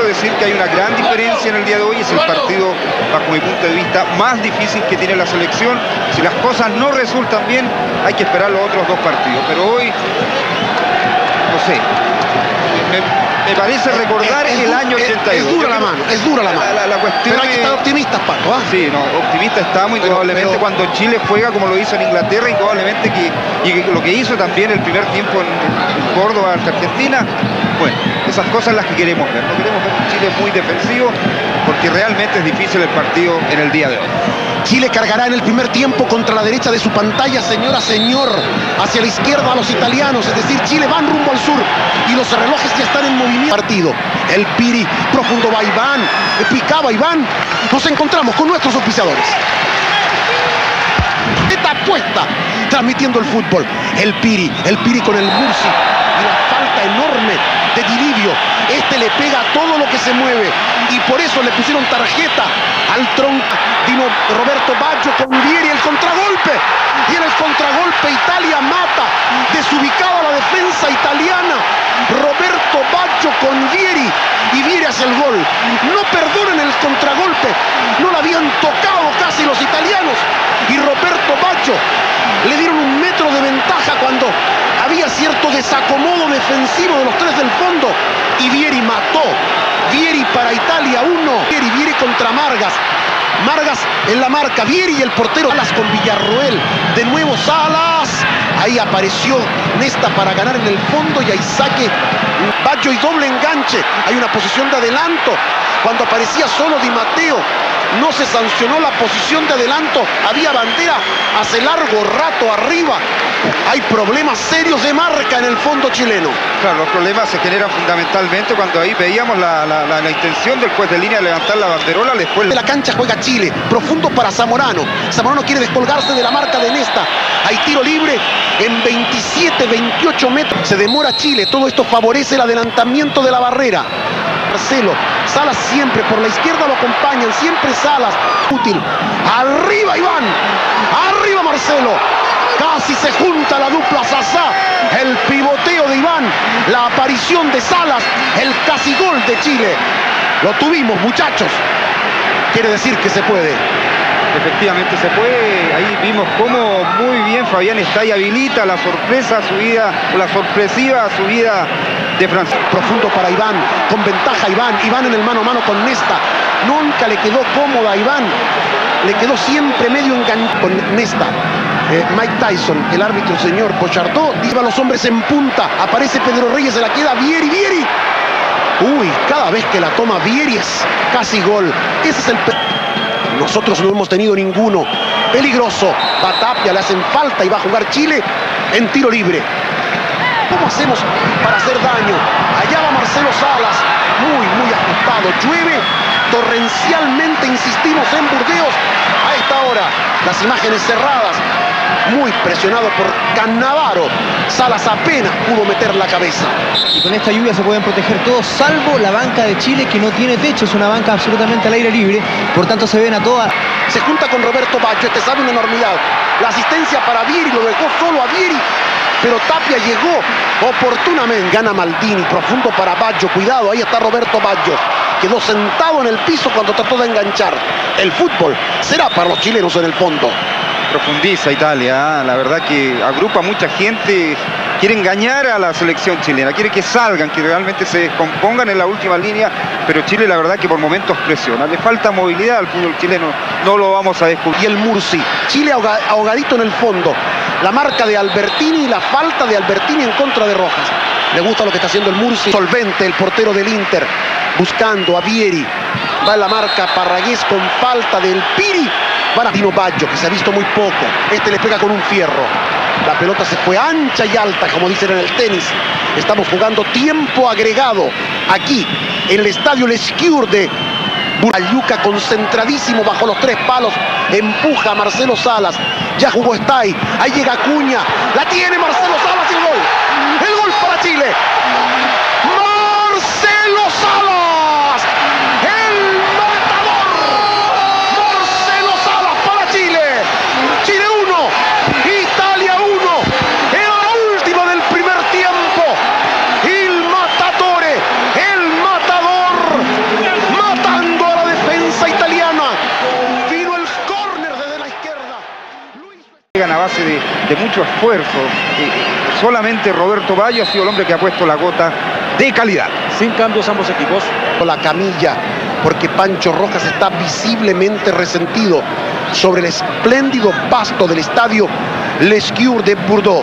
decir que hay una gran diferencia en el día de hoy. Es el partido, bajo mi punto de vista, más difícil que tiene la selección. Si las cosas no resultan bien, hay que esperar los otros dos partidos. Pero hoy, no sé, me parece recordar el año 82. Es dura la mano, es dura la mano. La cuestión pero hay que estar optimistas, Paco, ¿ah? Sí, no, optimista estamos, y probablemente cuando Chile juega como lo hizo en Inglaterra, y probablemente lo que hizo también el primer tiempo en Córdoba ante Argentina. Bueno, esas cosas las que queremos ver. No queremos ver un Chile muy defensivo, porque realmente es difícil el partido en el día de hoy. Chile cargará en el primer tiempo contra la derecha de su pantalla, señora, señor, hacia la izquierda a los italianos, es decir, Chile van rumbo al sur y los relojes ya están en movimiento. Partido, el Piri, profundo va Iván, picaba Iván, nos encontramos con nuestros auspiciadores. Esta apuesta, transmitiendo el fútbol, el Piri con el Mursi y la falta enorme de Dilivio. Este le pega a todo lo que se mueve y por eso le pusieron tarjeta al tronco. Vino Roberto Baggio con Vieri, el contragolpe, y en el contragolpe Italia mata, desubicada la defensa italiana. Roberto Baggio con Vieri y Vieri hace el gol. No perdonen el contragolpe, no la habían tocado casi los italianos y Roberto Baggio le dieron 1 metro de ventaja cuando había cierto desacomodo defensivo de los tres del fondo y Vieri mató. Vieri para Italia 1, Vieri contra Margas. Margas en la marca, Vieri y el portero Salas con Villarroel, de nuevo Salas, ahí apareció Nesta para ganar en el fondo y ahí saque Baggio y doble enganche, hay una posición de adelanto, cuando aparecía solo Di Matteo no se sancionó la posición de adelanto, había bandera hace largo rato arriba, hay problemas serios de marca en el fondo chileno. Claro, los problemas se generan fundamentalmente cuando ahí veíamos la intención del juez de línea de levantar la banderola. De la cancha juega Chile, profundo para Zamorano. Zamorano quiere descolgarse de la marca de Nesta. Hay tiro libre en 27, 28 metros. Se demora Chile, todo esto favorece el adelantamiento de la barrera. Marcelo, Salas siempre por la izquierda lo acompañan, siempre Salas, útil. Arriba Iván, arriba Marcelo. Casi se junta la dupla Sasá, el pivoteo de Iván, la aparición de Salas, el casi gol de Chile. Lo tuvimos, muchachos. Quiere decir que se puede. Efectivamente se puede. Ahí vimos cómo muy bien Fabián Estay habilita la sorpresa subida, o la sorpresiva subida de Francia. Profundo para Iván, con ventaja Iván en el mano a mano con Nesta. Nunca le quedó cómoda a Iván, le quedó siempre medio enganchado con Nesta. Mike Tyson, el árbitro, el señor Pochartó, dice a los hombres en punta, aparece Pedro Reyes, se la queda Vieri. Uy, cada vez que la toma Vieri es casi gol. Ese es el... Nosotros no hemos tenido ninguno. Peligroso. Va Tapia, le hacen falta y va a jugar Chile en tiro libre. ¿Cómo hacemos para hacer daño? Allá va Marcelo Salas, muy ajustado. Llueve torrencialmente, insistimos en Burdeos. A esta hora, las imágenes cerradas. Muy presionado por Cannavaro. Salas apenas pudo meter la cabeza. Y con esta lluvia se pueden proteger todos, salvo la banca de Chile, que no tiene techo, es una banca absolutamente al aire libre, por tanto se ven a todas. Se junta con Roberto Baggio, este sabe una enormidad. La asistencia para Vieri, lo dejó solo a Vieri, pero Tapia llegó oportunamente. Gana Maldini, profundo para Baggio, cuidado, ahí está Roberto Baggio. Quedó sentado en el piso cuando trató de enganchar. El fútbol será para los chilenos en el fondo. Profundiza Italia, la verdad que agrupa mucha gente, quiere engañar a la selección chilena, quiere que salgan, que realmente se descompongan en la última línea, pero Chile la verdad que por momentos presiona, le falta movilidad al fútbol chileno, no lo vamos a descubrir. Y el Mursi, Chile ahogadito en el fondo, la marca de Albertini y la falta de Albertini en contra de Rojas. Le gusta lo que está haciendo el Mursi, solvente, el portero del Inter, buscando a Vieri, va en la marca Parragués con falta del Piri. Para Dino Baggio, que se ha visto muy poco. Este le pega con un fierro. La pelota se fue ancha y alta, como dicen en el tenis. Estamos jugando tiempo agregado aquí, en el estadio Lescure de Burayuca, concentradísimo bajo los 3 palos. Empuja a Marcelo Salas. Ya jugó Stay. Ahí llega Acuña. La tiene Marcelo Salas y el gol. El gol para Chile. Marcelo Salas. de mucho esfuerzo. Solamente Roberto Baggio ha sido el hombre que ha puesto la gota de calidad. Sin cambios ambos equipos. La camilla, porque Pancho Rojas está visiblemente resentido sobre el espléndido pasto del estadio Lescure de Bordeaux.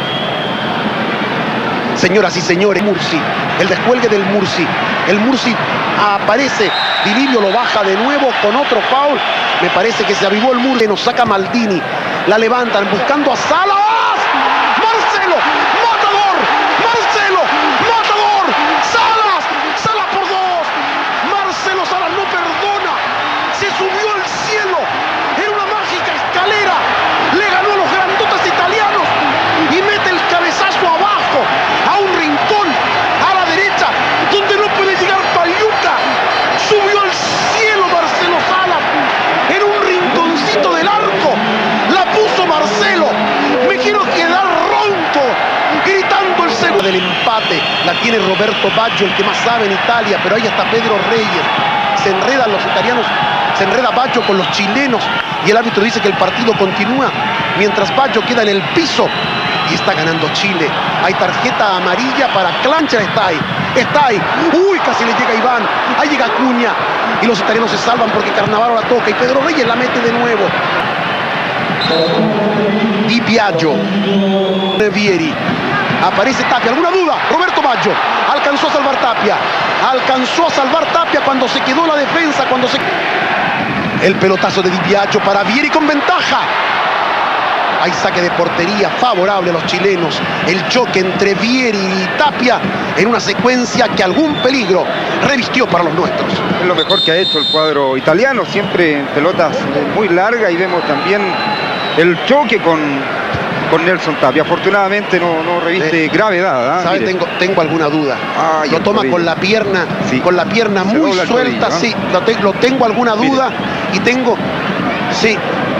Señoras y señores, Mursi, el descuelgue del Mursi. El Mursi aparece, Dilivio lo baja de nuevo con otro foul. Me parece que se avivó el Mursi, nos saca Maldini. La levantan buscando a Salas. Marcelo, matador. Marcelo, matador. Salas, Salas por dos. Marcelo Salas no perdona. Se subió al cielo en una mágica escalera. Le ganó a los grandotes italianos y mete el cabezazo abajo a un rincón a la derecha donde no puede llegar Pagliuca. Subió al cielo Marcelo Salas en un rinconcito del arco. La puso Marcelo. Me quiero quedar ronco gritando el segundo del empate. La tiene Roberto Baggio, el que más sabe en Italia, pero ahí está Pedro Reyes. Se enredan los italianos, se enreda Baggio con los chilenos y el árbitro dice que el partido continúa mientras Baggio queda en el piso y está ganando Chile. Hay tarjeta amarilla para Clancha. Está ahí. Uy, casi le llega Iván. Ahí llega Acuña y los italianos se salvan porque Cannavaro la toca y Pedro Reyes la mete de nuevo. Di Biagio, Vieri, aparece Tapia. ¿Alguna duda? Roberto Baggio alcanzó a salvar Tapia. Alcanzó a salvar Tapia cuando se quedó la defensa, el pelotazo de Di Biagio para Vieri con ventaja. Hay saque de portería favorable a los chilenos. El choque entre Vieri y Tapia en una secuencia que algún peligro revistió para los nuestros. Es lo mejor que ha hecho el cuadro italiano, siempre en pelotas muy largas, y vemos también el choque con Nelson Tapia. Afortunadamente no reviste gravedad. ¿Sabe? Tengo alguna duda. Lo toma con la pierna, sí, con la pierna muy suelta. Tobillo, ¿no? Sí, lo tengo alguna duda. Mire. Y tengo, sí,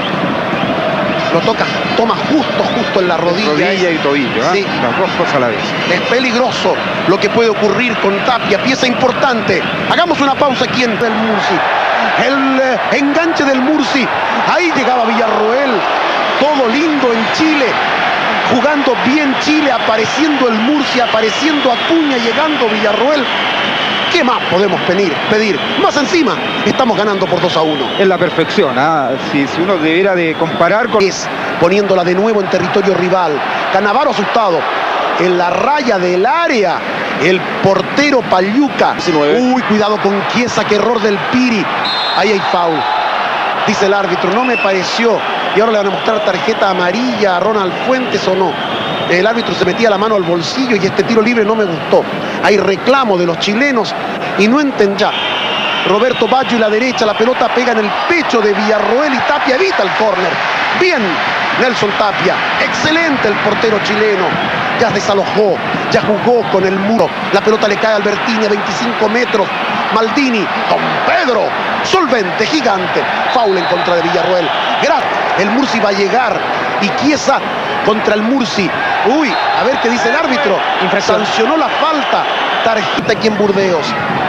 lo toma justo en la rodilla y tobillo, sí. Las dos cosas a la vez. Es peligroso lo que puede ocurrir con Tapia, pieza importante. Hagamos una pausa aquí en el Mursi. El enganche del Mursi. Ahí llegaba Villarroel. Todo lindo en Chile. Jugando bien Chile, apareciendo el Mursi, apareciendo Acuña, llegando Villarroel. ¿Qué más podemos pedir? Más encima, estamos ganando por 2-1. Es la perfección, si uno debiera de comparar con... Poniéndola de nuevo en territorio rival. Cannavaro asustado. En la raya del área, el portero Pagliuca. 19. Uy, cuidado con Chiesa, qué error del Piri. Ahí hay foul. Dice el árbitro, no me pareció. Y ahora le van a mostrar tarjeta amarilla a Ronald Fuentes o no. El árbitro se metía la mano al bolsillo y este tiro libre no me gustó. Hay reclamo de los chilenos y no entendía. Roberto Baggio y la derecha, la pelota pega en el pecho de Villarroel y Tapia evita el córner. Bien, Nelson Tapia. Excelente el portero chileno. Ya desalojó, ya jugó con el muro. La pelota le cae a Albertini a 25 metros. Maldini con Pedro. Solvente, gigante. Foul en contra de Villarroel. El Mursi va a llegar y Chiesa contra el Mursi. Uy, a ver qué dice el árbitro. Sancionó la falta. Tarjeta aquí en Burdeos.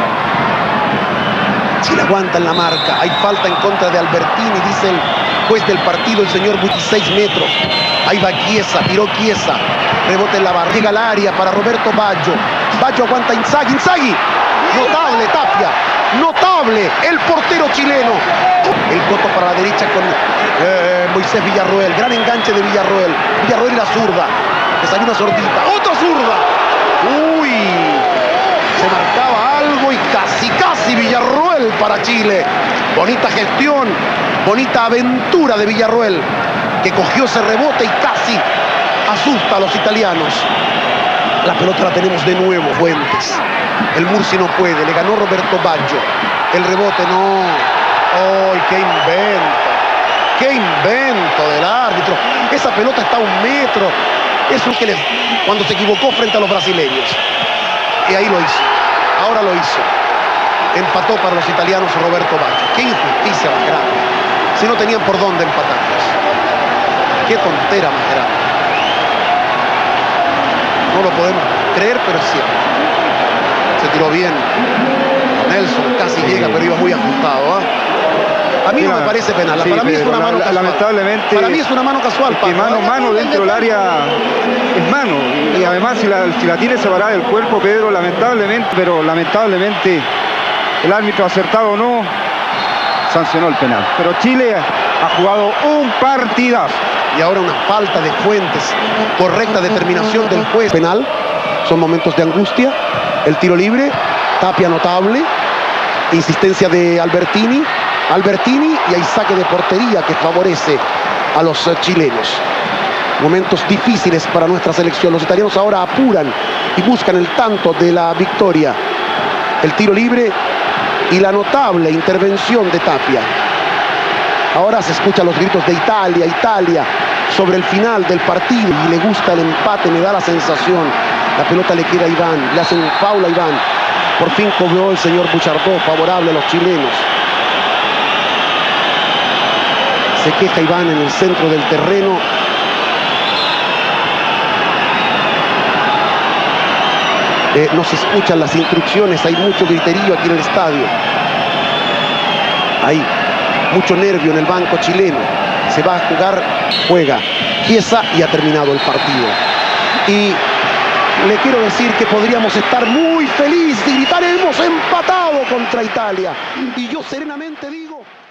Chile aguanta en la marca. Hay falta en contra de Albertini, dice el juez del partido, el señor 26 metros. Ahí va Chiesa, tiró Chiesa. Rebote en la barra. Llega al área para Roberto Baggio. Baggio aguanta Inzaghi. Notable Tapia. Notable el portero chileno. El coto para la derecha con Moisés Villarroel. Gran enganche de Villarroel. Villarroel y la zurda. Le salió una sordita. ¡Otra zurda! ¡Uy! Se marcaba algo y casi Villarroel para Chile. Bonita gestión. Bonita aventura de Villarroel, que cogió ese rebote y casi asusta a los italianos. La pelota la tenemos de nuevo, Fuentes. El Mursi no puede, le ganó Roberto Baggio. El rebote no. ¡Ay, qué invento! ¡Qué invento del árbitro! Esa pelota está a 1 metro. Eso es que cuando se equivocó frente a los brasileños. Y ahí lo hizo. Ahora lo hizo. Empató para los italianos Roberto Baggio. ¡Qué injusticia más grande! Si no tenían por dónde empatarlos. ¡Qué tontera más grande! No lo podemos creer, pero es cierto. Se tiró bien. Nelson casi llega, pero iba muy ajustado. A mí no me parece penal. Sí, para mí es una mano casual. Lamentablemente. Para mí es una mano casual. Que mano dentro del área es mano. Y además si la tiene separada del cuerpo, Pedro, lamentablemente el árbitro acertado o no, sancionó el penal. Pero Chile ha jugado un partidazo. Y ahora una falta de Fuentes. Correcta determinación del juez. Penal. Son momentos de angustia. El tiro libre. Tapia notable. Insistencia de Albertini. Y hay saque de portería que favorece a los chilenos. Momentos difíciles para nuestra selección. Los italianos ahora apuran y buscan el tanto de la victoria. El tiro libre y la notable intervención de Tapia. Ahora se escuchan los gritos de Italia sobre el final del partido. Y le gusta el empate, me da la sensación. La pelota le queda a Iván, le hacen un foul a Iván. Por fin cobró el señor Buchardó, favorable a los chilenos. Se queja Iván en el centro del terreno. No se escuchan las instrucciones, hay mucho griterío aquí en el estadio. Hay mucho nervio en el banco chileno. Se va a jugar, juega Chiesa y ha terminado el partido. Y le quiero decir que podríamos estar muy felices y gritar: hemos empatado contra Italia. Y yo serenamente digo...